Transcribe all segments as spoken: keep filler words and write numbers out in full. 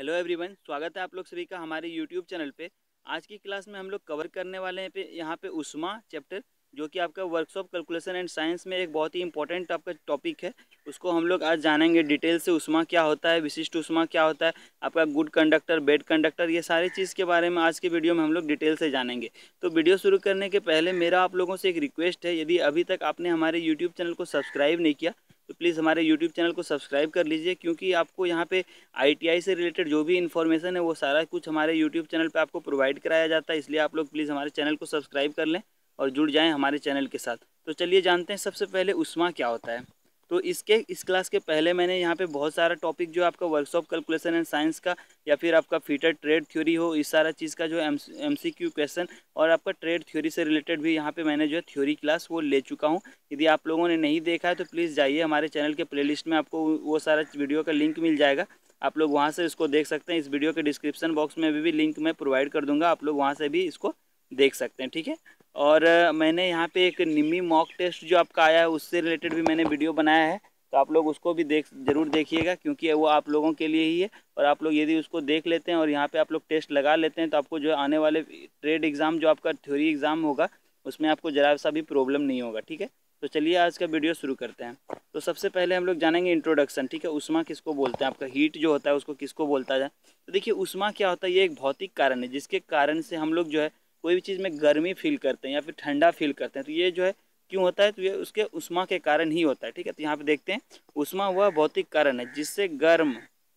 Hello everyone, स्वागत है आप लोग सभी का हमारे यूट्यूब चैनल पे। आज की क्लास में हम लोग कवर करने वाले हैं पे यहाँ पे उस्मा चैप्टर, जो कि आपका वर्कशॉप कैलकुलेशन एंड साइंस में एक बहुत ही इंपॉर्टेंट आपका टॉपिक है। उसको हम लोग आज जानेंगे डिटेल से। उस्मा क्या होता है, विशिष्ट उस्मा क्या होता है, आपका गुड कंडक्टर, बैड कंडक्टर, ये सारी चीज़ के बारे में आज के वीडियो में हम लोग डिटेल से जानेंगे। तो वीडियो शुरू करने के पहले मेरा आप लोगों से एक रिक्वेस्ट है, यदि अभी तक आपने हमारे यूट्यूब चैनल को सब्सक्राइब नहीं किया तो प्लीज़ हमारे यूट्यूब चैनल को सब्सक्राइब कर लीजिए, क्योंकि आपको यहाँ पे आईटीआई से रिलेटेड जो भी इन्फॉर्मेशन है वो सारा कुछ हमारे यूट्यूब चैनल पे आपको प्रोवाइड कराया जाता है। इसलिए आप लोग प्लीज़ हमारे चैनल को सब्सक्राइब कर लें और जुड़ जाएं हमारे चैनल के साथ। तो चलिए जानते हैं सबसे पहले उस्मा क्या होता है। तो इसके इस क्लास के पहले मैंने यहाँ पे बहुत सारा टॉपिक जो आपका वर्कशॉप कैलकुलेशन एंड साइंस का या फिर आपका फीटर ट्रेड थ्योरी हो, इस सारा चीज़ का जो M M C Q question और आपका ट्रेड थ्योरी से रिलेटेड भी यहाँ पे मैंने जो है थ्योरी क्लास वो ले चुका हूँ। यदि आप लोगों ने नहीं देखा है तो प्लीज़ जाइए हमारे चैनल के प्लेलिस्ट में, आपको वो सारा वीडियो का लिंक मिल जाएगा। आप लोग वहाँ से इसको देख सकते हैं। इस वीडियो के डिस्क्रिप्शन बॉक्स में भी, भी लिंक मैं प्रोवाइड कर दूंगा, आप लोग वहाँ से भी इसको देख सकते हैं, ठीक है। और अ, मैंने यहाँ पे एक निमी मॉक टेस्ट जो आपका आया है उससे रिलेटेड भी मैंने वीडियो बनाया है, तो आप लोग उसको भी देख ज़रूर देखिएगा, क्योंकि वो आप लोगों के लिए ही है। और आप लोग यदि उसको देख लेते हैं और यहाँ पे आप लोग टेस्ट लगा लेते हैं तो आपको जो आने वाले ट्रेड एग्ज़ाम जो आपका थ्योरी एग्ज़ाम होगा उसमें आपको ज़रा सा भी प्रॉब्लम नहीं होगा, ठीक है। तो चलिए आज का वीडियो शुरू करते हैं। तो सबसे पहले हम लोग जानेंगे इंट्रोडक्शन, ठीक है। उष्मा किसको बोलते हैं, आपका हीट जो होता है उसको किसको बोलता है। तो देखिए उष्मा क्या होता है, ये एक भौतिक कारण है जिसके कारण से हम लोग जो है कोई भी चीज़ में गर्मी फील करते हैं या फिर ठंडा फील करते हैं। तो ये जो है क्यों होता है, तो ये उसके उष्मा के कारण ही होता है, ठीक है। तो यहाँ पे देखते हैं, उष्मा वह भौतिक कारण है जिससे गर्म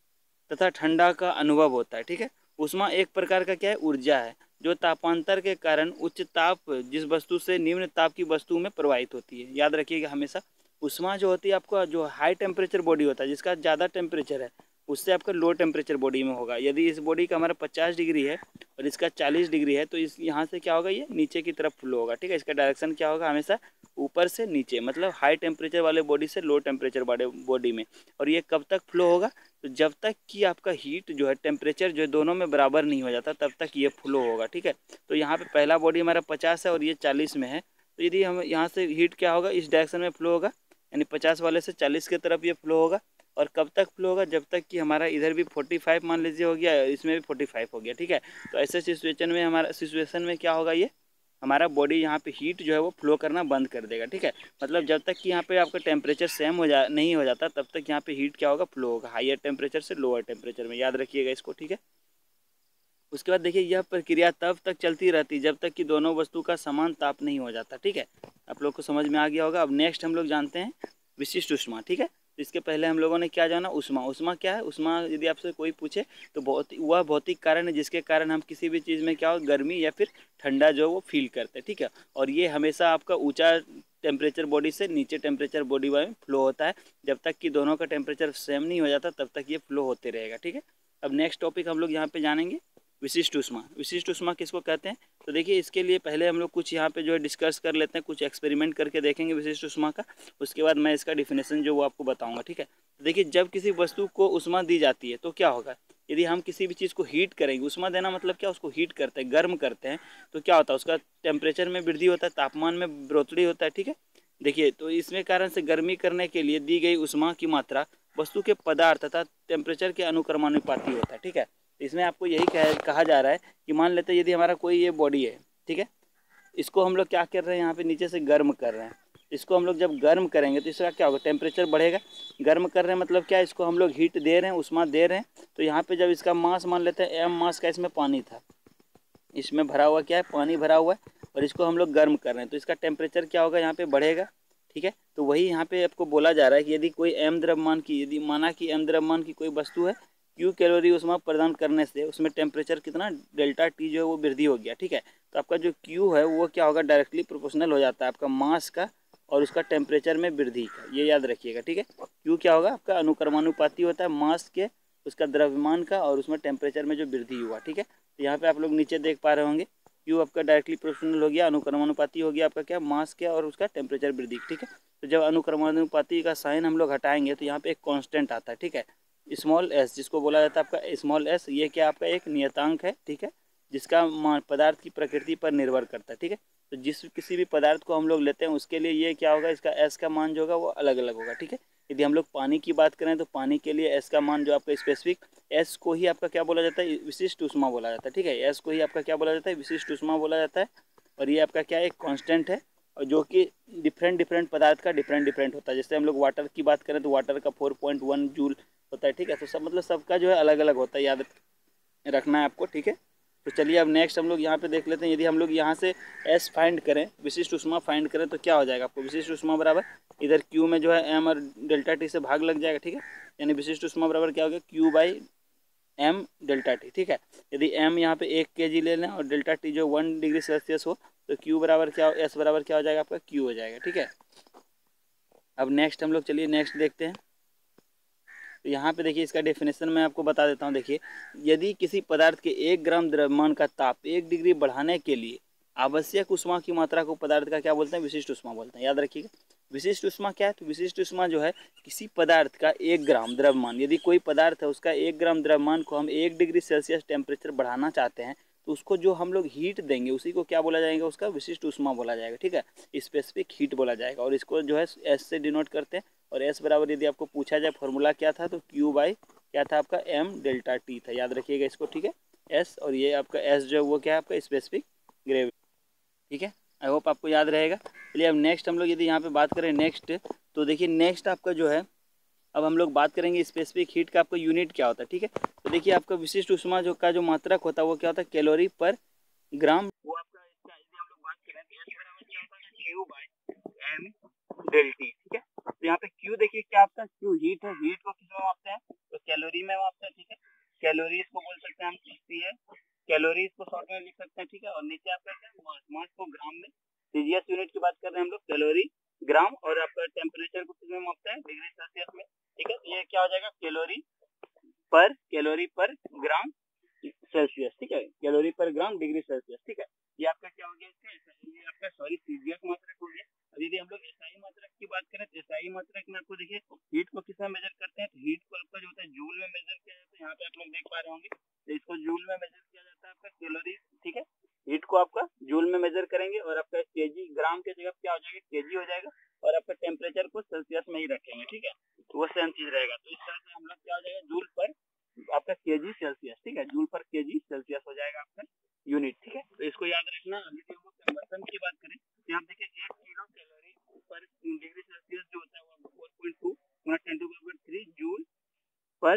तथा ठंडा का अनुभव होता है, ठीक है। उष्मा एक प्रकार का क्या है, ऊर्जा है जो तापांतर के कारण उच्च ताप जिस वस्तु से निम्न ताप की वस्तु में प्रवाहित होती है। याद रखिएगा हमेशा, उष्मा जो होती है आपका जो हाई टेम्परेचर बॉडी होता है, जिसका ज़्यादा टेम्परेचर है, उससे आपका लो टेम्परेचर बॉडी में होगा। यदि इस बॉडी का हमारा पचास डिग्री है और इसका चालीस डिग्री है तो इस यहाँ से क्या होगा, ये नीचे की तरफ फ्लो होगा, ठीक है। इसका डायरेक्शन क्या होगा, हमेशा ऊपर से नीचे, मतलब हाई टेम्परेचर वाले बॉडी से लो टेम्परेचर वाले बॉडी में। और ये कब तक फ्लो होगा, तो जब तक कि आपका हीट जो है, टेम्परेचर जो है दोनों में बराबर नहीं हो जाता तब तक ये फ्लो होगा, ठीक है। तो यहाँ पे पहला बॉडी हमारा पचास है और ये चालीस में है, तो यदि हम यहाँ से हीट क्या होगा, इस डायरेक्शन में फ्लो होगा, यानी पचास वाले से चालीस की तरफ ये फ्लो होगा। और कब तक फ्लो होगा, जब तक कि हमारा इधर भी पैंतालीस मान लीजिए हो गया, इसमें भी पैंतालीस हो गया, ठीक है। तो ऐसे सिचुएशन में हमारा सिचुएशन में क्या होगा, ये हमारा बॉडी यहाँ पे हीट जो है वो फ्लो करना बंद कर देगा, ठीक है। मतलब जब तक कि यहाँ पे आपका टेम्परेचर सेम हो जा नहीं हो जाता तब तक यहाँ पे हीट क्या होगा, फ्लो होगा हाईयर टेम्परेचर से लोअर टेम्परेचर में। याद रखिएगा इसको, ठीक है। उसके बाद देखिए यह प्रक्रिया तब तक चलती रहती जब तक कि दोनों वस्तु का समान ताप नहीं हो जाता, ठीक है। आप लोग को समझ में आ गया होगा। अब नेक्स्ट हम लोग जानते हैं विशिष्ट उष्मा, ठीक है। तो इसके पहले हम लोगों ने क्या जाना, उष्मा। उष्मा क्या है, उष्मा यदि आपसे कोई पूछे तो बहुत वह भौतिक कारण है जिसके कारण हम किसी भी चीज़ में क्या हो, गर्मी या फिर ठंडा जो वो फील करते हैं, ठीक है। और ये हमेशा आपका ऊंचा टेम्परेचर बॉडी से नीचे टेम्परेचर बॉडी में फ्लो होता है। जब तक कि दोनों का टेम्परेचर सेम नहीं हो जाता तब तक ये फ्लो होते रहेगा, ठीक है। अब नेक्स्ट टॉपिक हम लोग यहाँ पे जानेंगे विशिष्ट उष्मा। विशिष्ट उष्मा किसको कहते हैं, तो देखिए इसके लिए पहले हम लोग कुछ यहाँ पे जो है डिस्कस कर लेते हैं, कुछ एक्सपेरिमेंट करके देखेंगे विशिष्ट उष्मा का। उसके बाद मैं इसका डिफिनेशन जो वो आपको बताऊंगा, ठीक है। तो देखिए जब किसी वस्तु को उष्मा दी जाती है तो क्या होगा, यदि हम किसी भी चीज़ को हीट करेंगे, उष्मा देना मतलब क्या, उसको हीट करते हैं, गर्म करते हैं, तो क्या होता है, उसका टेम्परेचर में वृद्धि होता है, तापमान में बढ़ोतरी होता है, ठीक है। देखिए तो इसमें कारण से गर्मी करने के लिए दी गई उष्मा की मात्रा वस्तु के पदार्थ तथा टेम्परेचर के अनुक्रमानुपाती होता है, ठीक है। इसमें आपको यही कह, कहा जा रहा है कि मान लेते हैं यदि हमारा कोई ये बॉडी है, ठीक है, इसको हम लोग क्या कर रहे हैं, यहाँ पे नीचे से गर्म कर रहे हैं। इसको हम लोग जब गर्म करेंगे तो इसका क्या होगा, टेम्परेचर बढ़ेगा। गर्म कर रहे हैं मतलब क्या, इसको हम लोग हीट दे रहे हैं, उष्मा दे रहे हैं। तो यहाँ पे जब इसका मास मान लेते हैं एम मास का, इसमें पानी था, इसमें भरा हुआ क्या है, पानी भरा हुआ है, और इसको हम लोग गर्म कर रहे हैं तो इसका टेम्परेचर क्या होगा, यहाँ पे बढ़ेगा, ठीक है। तो वही यहाँ पे आपको बोला जा रहा है कि यदि कोई एम द्रव्यमान की, यदि माना कि एम द्रव्यमान की कोई वस्तु है, क्यू कैलोरी उष्मा प्रदान करने से उसमें टेम्परेचर कितना, डेल्टा टी जो है वो वृद्धि हो गया, ठीक है। तो आपका जो क्यू है वो क्या होगा, डायरेक्टली प्रोपोर्शनल हो जाता है आपका मास का और उसका टेम्परेचर में वृद्धि का, ये याद रखिएगा, ठीक है। क्यू क्या होगा, आपका अनुक्रमानुपाती होता है मास के, उसका द्रव्यमान का और उसमें टेम्परेचर में जो वृद्धि हुआ, ठीक है। तो यहाँ पे आप लोग नीचे देख पा रहे होंगे, क्यू आपका डायरेक्टली प्रोपोर्शनल हो गया, अनुक्रमानुपाती हो गया आपका क्या, मास के और उसका टेम्परेचर वृद्धि, ठीक है। तो जब अनुक्रमानुपाती का साइन हम लोग हटाएंगे तो यहाँ पे एक कांस्टेंट आता है, ठीक है, स्मॉल एस, जिसको बोला जाता है आपका स्मॉल एस। ये क्या आपका एक नियतांक है, ठीक है, जिसका मान पदार्थ की प्रकृति पर निर्भर करता है, ठीक है। तो जिस किसी भी पदार्थ को हम लोग लेते हैं उसके लिए ये क्या होगा, इसका एस का मान जो होगा वो अलग अलग होगा, ठीक है। यदि हम लोग पानी की बात करें तो पानी के लिए एस का मान जो आपका स्पेसिफिक एस को ही आपका क्या बोला जाता है, विशिष्ट ऊष्मा बोला जाता है। ठीक है, एस को ही आपका क्या बोला जाता है, विशिष्ट ऊष्मा बोला जाता है। और ये आपका क्या है, एक कांस्टेंट है, और जो कि डिफरेंट डिफरेंट पदार्थ का डिफरेंट डिफरेंट होता है। जैसे हम लोग वाटर की बात करें तो वाटर का फोर पॉइंट वन जूल होता है। ठीक है, तो सब मतलब सबका जो है अलग अलग होता है, याद रखना है आपको। ठीक है, तो चलिए अब नेक्स्ट हम लोग यहाँ पे देख लेते हैं। यदि हम लोग यहाँ से एस फाइंड करें, विशिष्ट ऊष्मा फाइंड करें, तो क्या हो जाएगा आपको, विशिष्ट ऊष्मा बराबर इधर क्यू में जो है एम और डेल्टा टी से भाग लग जाएगा। ठीक है, यानी विशिष्ट ऊष्मा बराबर क्या हो गया, Q by M delta T. ठीक है, यदि एम यहाँ पे एक के जी ले लें और डेल्टा टी जो वन डिग्री सेल्सियस हो, तो क्यू बराबर क्या, एस बराबर क्या हो जाएगा आपका, क्यू हो जाएगा। ठीक है, अब नेक्स्ट हम लोग चलिए नेक्स्ट देखते हैं। तो यहाँ पे देखिए इसका डेफिनेशन मैं आपको बता देता हूँ। देखिए, यदि किसी पदार्थ के एक ग्राम द्रव्यमान का ताप एक डिग्री बढ़ाने के लिए आवश्यक ऊष्मा की मात्रा को पदार्थ का क्या बोलते हैं, विशिष्ट ऊष्मा बोलते हैं। याद रखिएगा, विशिष्ट ऊष्मा क्या है, तो विशिष्ट ऊष्मा जो है किसी पदार्थ का एक ग्राम द्रव्यमान, यदि कोई पदार्थ है उसका एक ग्राम द्रव्यमान को हम एक डिग्री सेल्सियस टेम्परेचर बढ़ाना चाहते हैं, तो उसको जो हम लोग हीट देंगे उसी को क्या बोला जाएगा, उसका विशिष्ट ऊष्मा बोला जाएगा। ठीक है, स्पेसिफिक हीट बोला जाएगा, और इसको जो है एस से डिनोट करते हैं। और एस बराबर यदि आपको पूछा जाए फॉर्मूला क्या था, तो क्यू बाई क्या था आपका, एम डेल्टा टी था। याद रखिएगा इसको। ठीक है, एस और ये आपका एस जो है वो क्या है आपका, स्पेसिफिक ग्रेविटी। ठीक है, आई होप आपको याद रहेगा। चलिए अब नेक्स्ट हम लोग यदि यहाँ पे बात करें नेक्स्ट, तो देखिए नेक्स्ट आपका जो है, अब हम लोग बात करेंगे स्पेसिफिक हीट का आपका यूनिट क्या होता है। ठीक है, तो देखिए आपका विशिष्ट ऊष्मा जो का जो मात्रक होता है वो क्या होता है, कैलोरी पर ग्राम। वो आपका इसका यदि हम लोग बात करें तो एस बराबर क्या होता है, Q by M del T. ठीक है, तो यहाँ पे क्यू देखिए क्या आपका, क्यू हीट है, हीट को किस में मापते हैं, तो कैलोरी में मापते हैं। ठीक है, कैलोरी इसको बोल सकते हैं हम, किसकी है कैलोरी, इसको शॉर्ट में लिख सकते हैं। ठीक है, और नीचे आपका क्या है, मास, मास को ग्राम में, सीजीएस यूनिट की बात कर रहे हैं हम लोग, कैलोरी ग्राम, और आपका टेम्परेचर को किस में मापते हैं, डिग्री सेल्सियस में। ठीक है, ये क्या हो जाएगा, कैलोरी पर कैलोरी पर ग्राम सेल्सियस। ठीक है, कैलोरी पर ग्राम डिग्री सेल्सियस। ठीक है, ये आपका क्या हो गया, ये आपका सॉरी सीजीएस मात्रक हो गया। अब यदि हम लोग एसआई मात्रक की बात करें तो एसआई मात्रक में आपको देखिए हीट को किस में मेजर करते हैं, तो हीट को आपका जो होता है जूल में मेजर किया जाता है। यहाँ पे आप लोग देख पा रहे होंगे, तो इसको जूल में मेजर किया जाता है आपका कैलोरी। ठीक है, हीट को आपका जूल में मेजर करेंगे, और आपका केजी, ग्राम के जगह क्या हो जाएगा, केजी हो जाएगा, और आपका टेम्परेचर को सेल्सियस में ही रखेंगे। ठीक है, तो वो सेम चीज रहेगा। तो इस तरह से हम लोग क्या हो जाएगा, जूल पर आपका केजी सेल्सियस। ठीक है, जूल पर केजी सेल्सियस हो जाएगा आपका यूनिट। ठीक है, तो इसको याद रखना। अभी हम लोग कन्वर्सन की बात करें तो यहाँ देखिए एक किलो कैलोरी पर डिग्री सेल्सियस जो होता है वो फोर पॉइंट टू गुना ten to power three joule पर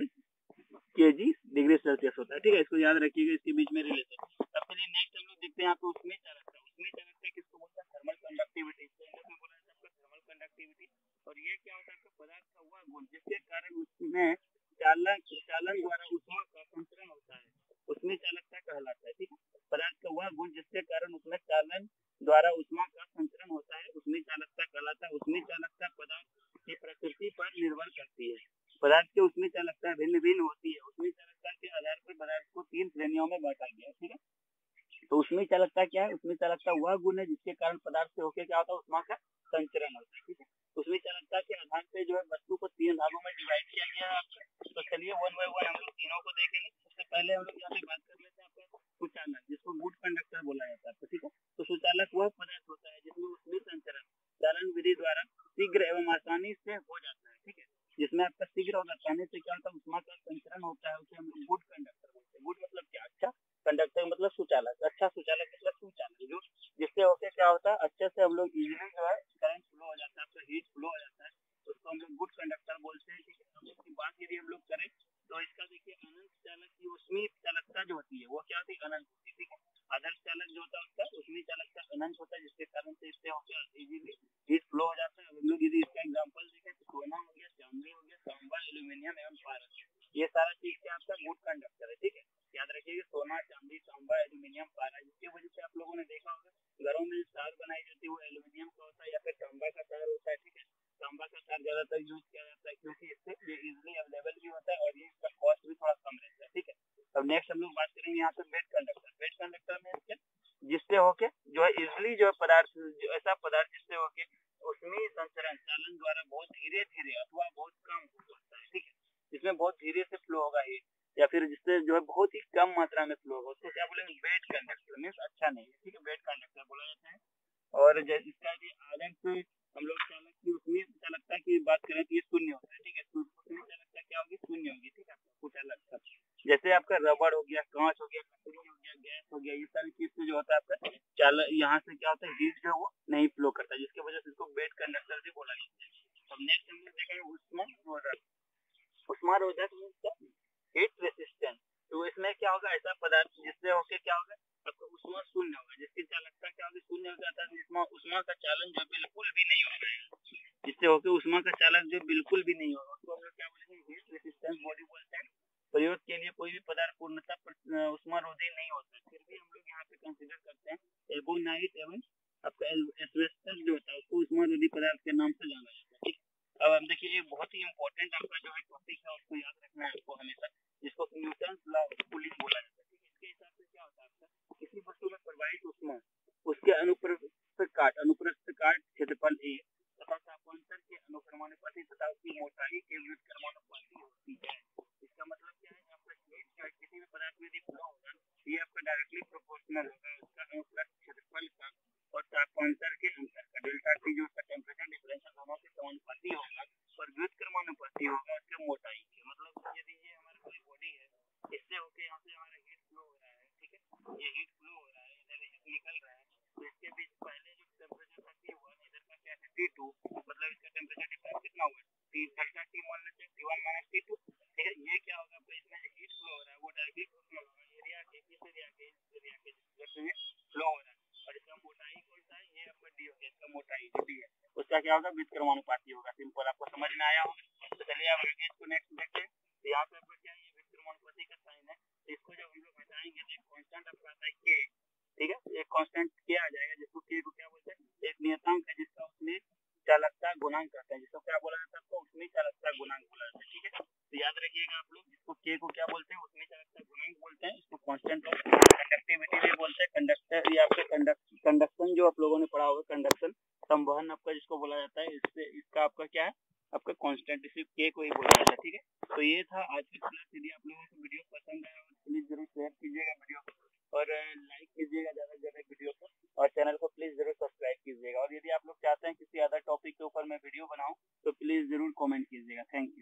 केजी डिग्री सेल्सियस होता है। ठीक है, इसको याद रखिएगा, इसके बीच में रिलेशन। अब चलिए नेक्स्ट हम लोग देखते हैं यहाँ पे उसमें चालकता। उसमें चालकता किसको बोलते हैं, थर्मल कंडक्टिविटी। इसको इंग्लिश में बोला जाता है थर्मल कंडक्टिविटी। और ये क्या होता है, आपका पदार्थ का वह गुण जिसके कारण उसमें चालन चालन द्वारा ऊष्मा का संचरण होता है, उसमें चालकता कहलाता है। ठीक है, पदार्थ का वह गुण जिसके कारण उसमें चालन द्वारा ऊष्मा का संचरण होता है, उसमें चालकता कहलाता है। उसमें चालकता पदार्थ की प्रकृति पर निर्भर करती है। पदार्थ के उसमें चालकता भिन्न भिन्न होती है। उसमें चालकता के आधार पर पदार्थ को तीन श्रेणियों में बांटा गया है। ठीक है, तो उसमें चालकता क्या है, उसमें चालकता वह गुण है जिसके कारण पदार्थ से होकर क्या होता है, ऊष्मा का संचरण होता है। ठीक है, उसमें चालकता के आधार पे जो है वस्तु को तीन भागों में डिवाइड किया गया है आपका। तो चलिए वन बाय वन हम लोग तीनों को देखेंगे। सबसे पहले हम लोग यहाँ पे बात कर लेते हैं आपका सुचालक, जिसको गुड कंडक्टर बोला जाता है। ठीक है, तो सुचालक वह पदार्थ होता है जिसमें उसमें संचरण चालन विधि द्वारा शीघ्र एवं आसानी से हो जाता है। ठीक है, जिसमें आपका शीघ्र और आसानी से क्या होता है, ऊष्मा का संचरण होता है, उसे हम गुड कंडक्टर बोलते हैं। गुड मतलब क्या, अच्छा, कंडक्टर मतलब सुचालक, अच्छा सुचालक मतलब सुचालक, जो जिससे होके क्या होता है, अच्छे से हम लोग इजीली जो है करंट फ्लो हो जाता है, आपका हीट फ्लो हो जाता है, तो उसको हम लोग गुड कंडक्टर बोलते हैं। ठीक है, अब इसकी बात यदि हम लोग करें तो इसका देखिए अनंत चालक की ऊष्मीय चालकता जो होती है वो क्या होती है, अनंत होती है। ठीक है, आदर्श चालक जो होता है उसका ऊष्मीय चालकता अनंत होता है, जिसके कारण से इससे होकर इजीली हीट फ्लो हो जाता है। हम लोग यदि इसका एग्जाम्पल देखें तो सोना हो गया, चांदी हो गया, तांबा, एल्यूमिनियम एवं पारस, ये सारा चीज क्या आपका गुड कंडक्टर है। ठीक है, याद रखिएगा सोना, चांदी, तांबा, एल्यूमिनियम, पारा, जिसकी वजह से आप लोगों ने देखा होगा घरों में तार बनाई जाती है वो एल्यूमिनियम का होता है या फिर तांबा का तार होता है। ठीक है, तांबा का तार ज्यादातर यूज किया जाता है क्योंकि इससे ये इजिली अवेलेबल भी होता है और ये इसका कॉस्ट भी थोड़ा कम रहता है। ठीक है, अब नेक्स्ट हम लोग बात करेंगे यहाँ पे बेड कंडक्टर। बेड कंडक्टर में क्या, जिससे होके जो है इजिली जो है पदार्थ, जो ऐसा पदार्थ जिससे होके उसमें संचरण चालन द्वारा बहुत धीरे धीरे अथवा बहुत कम होता है। ठीक है, जिसमें बहुत धीरे से फ्लो होगा ये, या फिर जिससे जो है बहुत ही कम मात्रा में फ्लो होगा, उसको क्या बोलेंगे, बेड कंडक्टर। मीन्स अच्छा नहीं है। ठीक है, बेड कंडक्टर बोला जाता है। और इसका आदर्श हम लोग चालक की उसमें चालकता की बात करें तो ये शून्य होता है। ठीक है, उसमें चालकता क्या होगी, शून्य होगी। ठीक है, आपको चालकता जैसे आपका रबड़ हो गया, कांच हो गया, लकड़ी हो गया, गैस हो गया, ये सारी चीज से जो होता है आपका चाल यहाँ से क्या होता है, हीट जो है वो नहीं फ्लो करता है, जिसकी वजह से इसको बेड कंडक्टर भी बोला जाता है। अब नेक्स्ट हमने देखा है उष्मारोधक। उष्मारोधक मींस हीट रेसिस्टेंट। तो इसमें क्या होगा, ऐसा पदार्थ जिससे होके क्या होगा, आपका उष्मा शून्य होगा, जिसकी चालकता क्या होगी, शून्य हो जाता है, जिसमें उष्मा का चालन जो बिल्कुल भी नहीं होगा, जिससे होके उष्मा का चालक जो बिल्कुल भी नहीं होगा, उसको हम लोग क्या बोलेंगे, हीट रेसिस्टेंस बॉडी बोलते हैं। प्रयोग के लिए कोई भी पदार्थ पूर्णतः उष्मारोधी नहीं होता, फिर भी हम लोग यहाँ पे कंसिडर करते हैं एल्बोनाइट एवं आपका एस्बेस्टस जो होता है उसको उष्मारोधी पदार्थ के नाम से जाना जाता है। ठीक, अब हम देखिए एक बहुत ही इंपॉर्टेंट आपका जो है टॉपिक है, उसको याद रखना है आपको हमेशा, जिसको न्यूटन लॉ ऑफ कूलिंग बोला जाता है। इसके हिसाब से क्या होता है आपका, किसी वस्तु में प्रवाहित उष्मा उसके अनुप्रस्थ काट अनुप्रस्थ काट क्षेत्रफल ए तथा तापांतर के अनुक्रमानुपाती तथा उसकी मोटाई के विरुद्ध क्रमानुपाती होती है। इसका मतलब क्या है, आपका हीट जो है किसी भी पदार्थ में यदि फ्लो होगा, ये आपका डायरेक्टली प्रोपोर्शनल होगा उसका अनुप्रस्थ क्षेत्रफल का और तापांतर के अंतर का, डेल्टा टी जो उसका टेम्परेचर डिफरेंस है दोनों के समानुपाती होगा और विरुद्ध क्रमानुपाती होगा उसके मोटाई के। मतलब यदि ये हमारा कोई बॉडी है, इससे होके यहाँ से हमारा हीट फ्लो हो रहा है, ठीक है, ये हीट फ्लो हो रहा है, इधर निकल रहा है, तो इसके बीच पहले जो टेम्परेचर था टी वन, इधर का क्या है टी टू, मतलब इसका टेम्परेचर डिफरेंस कितना हुआ, टी डेल्टा टी मान लेते हैं, T one minus T two, ठीक है। ये क्या होगा, तो इसमें हीट फ्लो हो रहा है वो डायरेक्टली फ्लो होगा एरिया के, इस एरिया के, इस एरिया के में फ्लो हो रहा है, और इसका मोटाई कौन सा है, ये आपका डी हो गया, इसका मोटाई जो डी है उसका क्या होगा, विद्युत क्रमानुपाती होगा। सिंपल, आपको समझ में आया होगा। तो चलिए अब आगे इसको नेक्स्ट देखते हैं। तो यहाँ पे आपका क्या है, ये विद्युत क्रमानुपाती का साइन है, तो इसको जब हम लोग हटाएंगे तो एक कांस्टेंट आपका आता है के, ठीक है, एक कांस्टेंट के आ जाएगा, जिसको के को क्या बोलते हैं, एक नियतांक है जिसका उसमें चालकता गुणांक करते हैं, जिसको क्या बोला जाता है, आपको उसमें चालकता गुणांक बोला जाता है। ठीक है, तो याद रखिएगा आप लोग, जिसको के को क्या बोलते हैं, उसमें चालकता गुणांक बोलते हैं, इसको कांस्टेंट ऑफ कंडक्टिविटी भी बोलते हैं। कंडक्टर या आपके कंडक्शन जो आप लोगों ने पढ़ा होगा, कंडक्शन संवहन आपका जिसको बोला जाता है, इससे इसका आपका क्या है, आपका कांस्टेंट सिर्फ के को ही बोला जाता है। ठीक है, तो ये था आज की क्लास। यदि आप लोगों को वीडियो पसंद आया तो प्लीज जरूर शेयर कीजिएगा वीडियो को, और लाइक कीजिएगा ज़्यादा से ज़्यादा वीडियो को, और चैनल को प्लीज जरूर सब्सक्राइब कीजिएगा। और यदि आप लोग चाहते हैं किसी अदर टॉपिक के ऊपर मैं वीडियो बनाऊं तो प्लीज जरूर कमेंट कीजिएगा। Thank you.